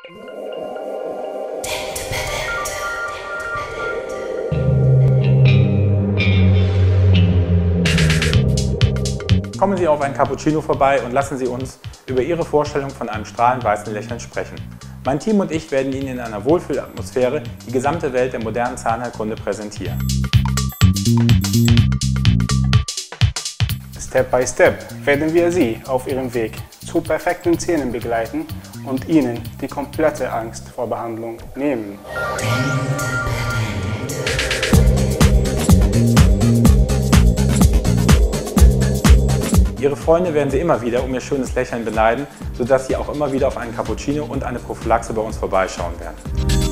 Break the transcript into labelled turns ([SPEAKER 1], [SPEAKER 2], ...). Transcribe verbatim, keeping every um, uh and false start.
[SPEAKER 1] Kommen Sie auf ein Cappuccino vorbei und lassen Sie uns über Ihre Vorstellung von einem strahlend weißen Lächeln sprechen. Mein Team und ich werden Ihnen in einer Wohlfühlatmosphäre die gesamte Welt der modernen Zahnheilkunde präsentieren.
[SPEAKER 2] Step by Step werden wir Sie auf Ihrem Weg zu perfekten Zähnen begleiten und Ihnen die komplette Angst vor Behandlung nehmen.
[SPEAKER 1] Ihre Freunde werden Sie immer wieder um Ihr schönes Lächeln beneiden, sodass Sie auch immer wieder auf einen Cappuccino und eine Prophylaxe bei uns vorbeischauen werden.